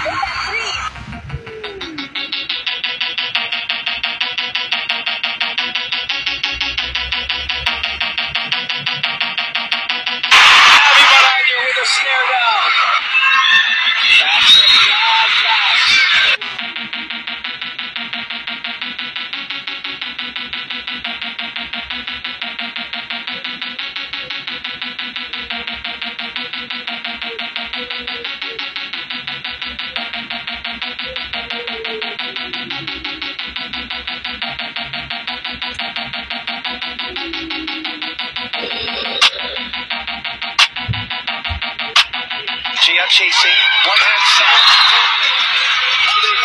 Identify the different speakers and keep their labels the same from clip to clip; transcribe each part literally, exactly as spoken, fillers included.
Speaker 1: Gia chasing, one hand shot. Coming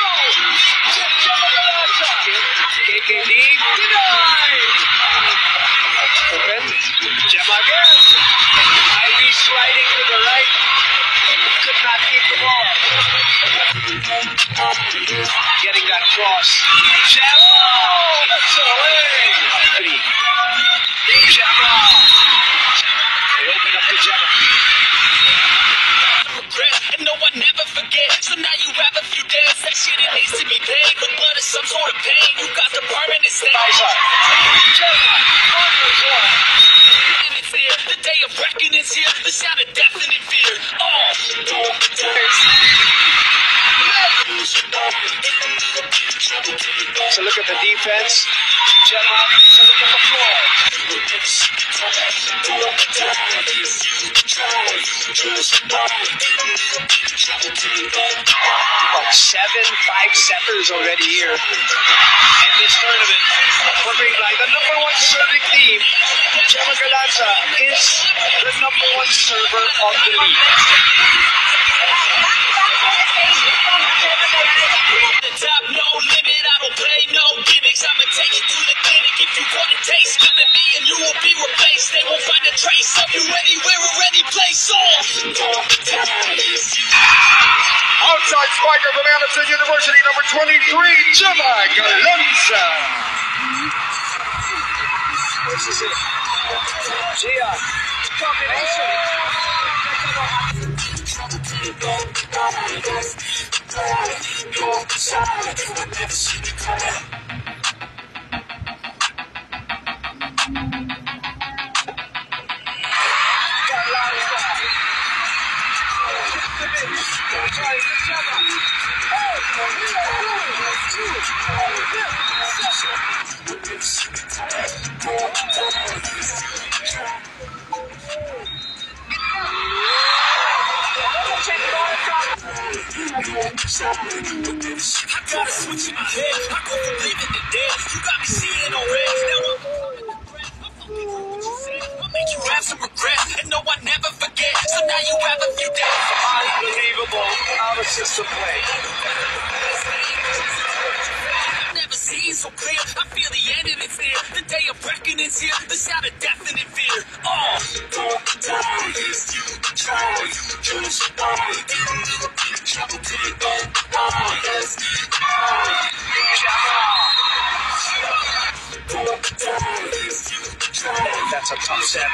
Speaker 1: through! K K D denied! Open, Gemma again. Ivy sliding to the right. Could not keep the ball. Getting that cross. Gemma! That's away! Three. Gemma! They open up to Gemma.
Speaker 2: And no one never forget. So now you have a few days. That shit, it needs to be paid. But blood is some sort of pain. You got the permanent state.
Speaker 1: Eyes up. Gemma, on your floor.
Speaker 2: And it's there. The day of reckoning's here. The sound of death and in fear. Oh,
Speaker 1: so look at the defense. Gemma, so look at the floor. About seven five-setters already here in this tournament for Creamline. The number one serving team, Gemma Galanza, is the number one server of the league.
Speaker 2: The top, no limit. I don't play no gimmicks. I'ma take you to the clinic if you want to taste. Come at me and you will be replaced. They won't find a trace of you anywhere or any place.
Speaker 3: Outside spiker from Anderson University, number twenty-three, Gemma Galanza.
Speaker 1: This is it. Gia, combination.
Speaker 2: I got a switch in my head. I go from living to dead. You got me seeing on red. Now I'm falling the threat. I'm fucking with what you said. I'll make you have some regret. And no, I never forget. So now you have a few days.
Speaker 1: Unbelievable out of system play.
Speaker 2: I've never seen so clear. I feel the end and it's near. The day of reckoning's here. The sound of death and in fear. Oh,
Speaker 1: that's a tough set.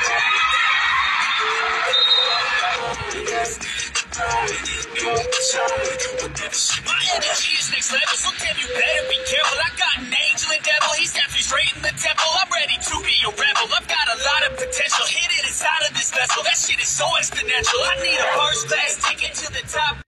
Speaker 2: my energy is next level, so damn you better be careful. I got an angel and devil, he's definitely straight in the temple. I'm ready to be a rebel, I've got a lot of potential hidden inside of this vessel. That shit is so exponential, I need a first class